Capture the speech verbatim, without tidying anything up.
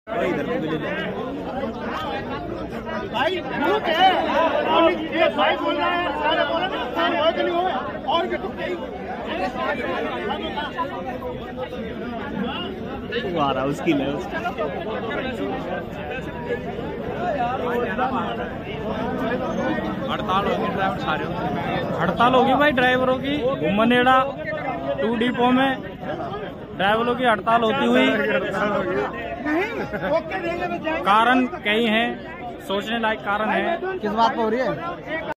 भाई झूठ है, ये भाई बोल रहा है, सारे बोल रहे हैं, सारे हो कि नहीं हो, और भी कुछ नहीं आ रहा उसकी ले हड़ताल होगी ड्राइवर सारे हड़ताल होगी भाई ड्राइवरों की। घुमनेड़ा टू डिपो में ड्राइवरों की हड़ताल होती हुई। कारण कई हैं, सोचने लायक कारण है। किस बात पर हो रही है?